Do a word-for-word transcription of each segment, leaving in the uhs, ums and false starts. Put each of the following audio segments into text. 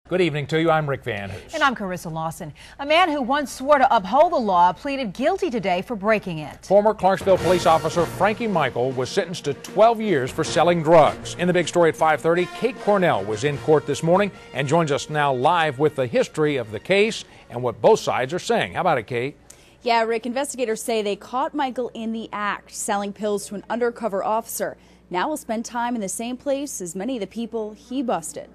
Good evening to you. I'm Rick Van Hoos. And I'm Carissa Lawson. A man who once swore to uphold the law pleaded guilty today for breaking it. Former Clarksville police officer Franklin Mikel was sentenced to twelve years for selling drugs. In the big story at five thirty, Kate+Cornell was in court this morning and joins us now live with the history of the case and what both sides are saying. How about it, Kate? Yeah, Rick, investigators say they caught Mikel in the act, selling pills to an undercover officer. Now he'll spend time in the same place as many of the people he busted.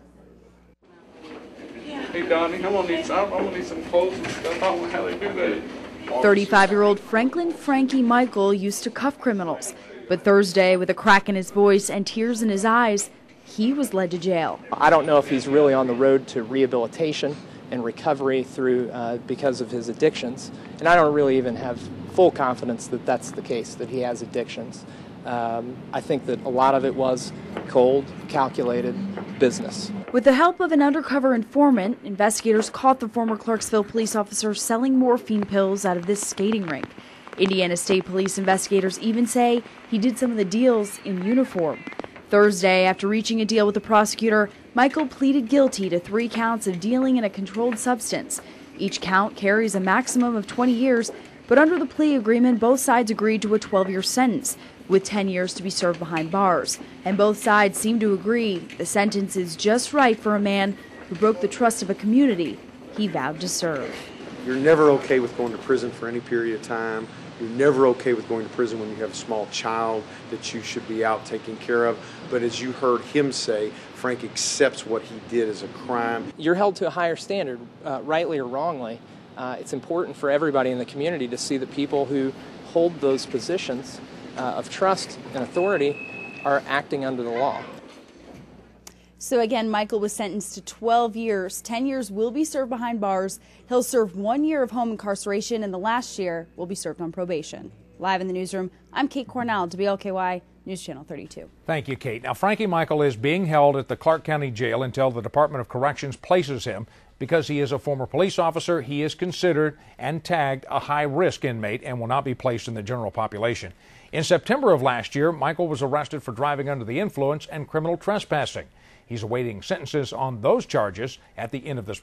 Hey, Donnie, I'm gonna need some, I'm gonna need some clothes and stuff. I don't know how they do that. thirty-five-year-old Franklin Frankie Mikel used to cuff criminals, but Thursday, with a crack in his voice and tears in his eyes, he was led to jail. I don't know if he's really on the road to rehabilitation and recovery through uh, because of his addictions, and I don't really even have full confidence that that's the case, that he has addictions. Um, I think that a lot of it was cold, calculated business. With the help of an undercover informant, investigators caught the former Clarksville police officer selling morphine pills out of this skating rink. Indiana State Police investigators even say he did some of the deals in uniform. Thursday, after reaching a deal with the prosecutor, Mikel pleaded guilty to three counts of dealing in a controlled substance. Each count carries a maximum of twenty years, but under the plea agreement, both sides agreed to a twelve-year sentence, with ten years to be served behind bars. And both sides seem to agree the sentence is just right for a man who broke the trust of a community he vowed to serve. You're never okay with going to prison for any period of time. You're never okay with going to prison when you have a small child that you should be out taking care of. But as you heard him say, Frank accepts what he did as a crime. You're held to a higher standard, uh, rightly or wrongly. Uh, it's important for everybody in the community to see that people who hold those positions uh, of trust and authority are acting under the law. So again, Mikel was sentenced to twelve years. ten years will be served behind bars. He'll serve one year of home incarceration, and the last year will be served on probation. Live in the newsroom, I'm Kate+Cornell, W L K Y News Channel thirty-two. Thank you, Kate. Now, Frankie Mikel is being held at the Clark County Jail until the Department of Corrections places him. Because he is a former police officer, he is considered and tagged a high-risk inmate and will not be placed in the general population. In September of last year, Mikel was arrested for driving under the influence and criminal trespassing. He's awaiting sentences on those charges at the end of this